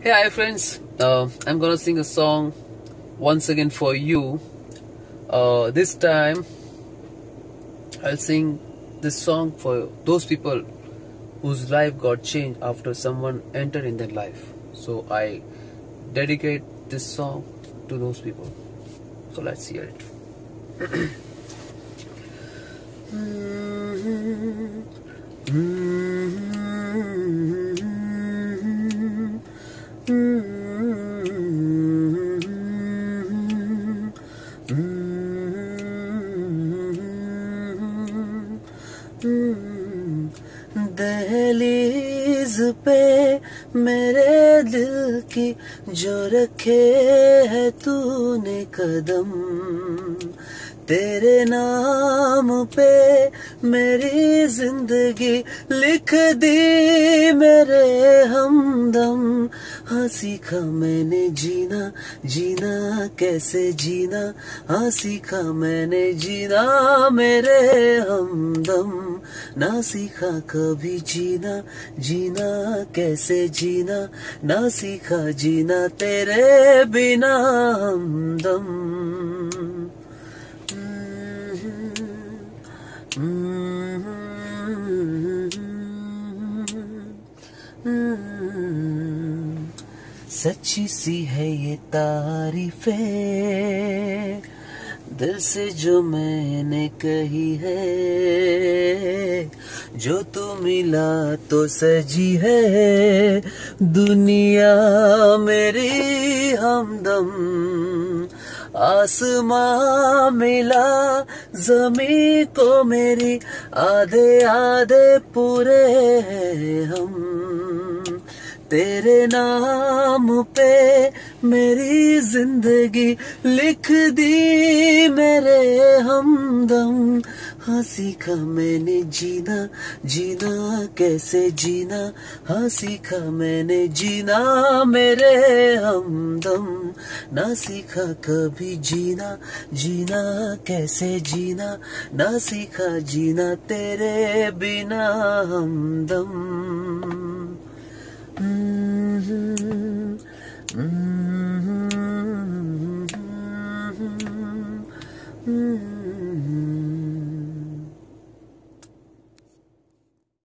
Hey, hi friends. I'm gonna sing a song once again for you. This time I'll sing this song for those people whose life got changed after someone entered in their life. So I dedicate this song to those people. So let's hear it. दहलीज पे मेरे दिल की जो रखे है तूने कदम, तेरे नाम पे मेरी जिंदगी लिख दी मेरे हमदम। हाँ सीखा मैंने जीना, जीना कैसे जीना, हाँ सीखा मैंने जीना मेरे हमदम। ना सीखा कभी जीना, जीना कैसे जीना, ना सीखा जीना तेरे बिना हमदम। सच्ची सी है ये तारीफें दिल से जो मैंने कही है, जो तू मिला तो सजी है दुनिया मेरी हमदम। आसमां मिला ज़मीं को मेरी, आधे आधे पूरे हैं हम। तेरे नाम पे मेरी जिंदगी लिख दी मेरे हमदम। हाँ सीखा मैंने जीना, जीना कैसे जीना, हाँ सीखा मैंने जीना मेरे हमदम। ना सीखा कभी जीना, जीना कैसे जीना, ना सीखा जीना तेरे बिना हमदम।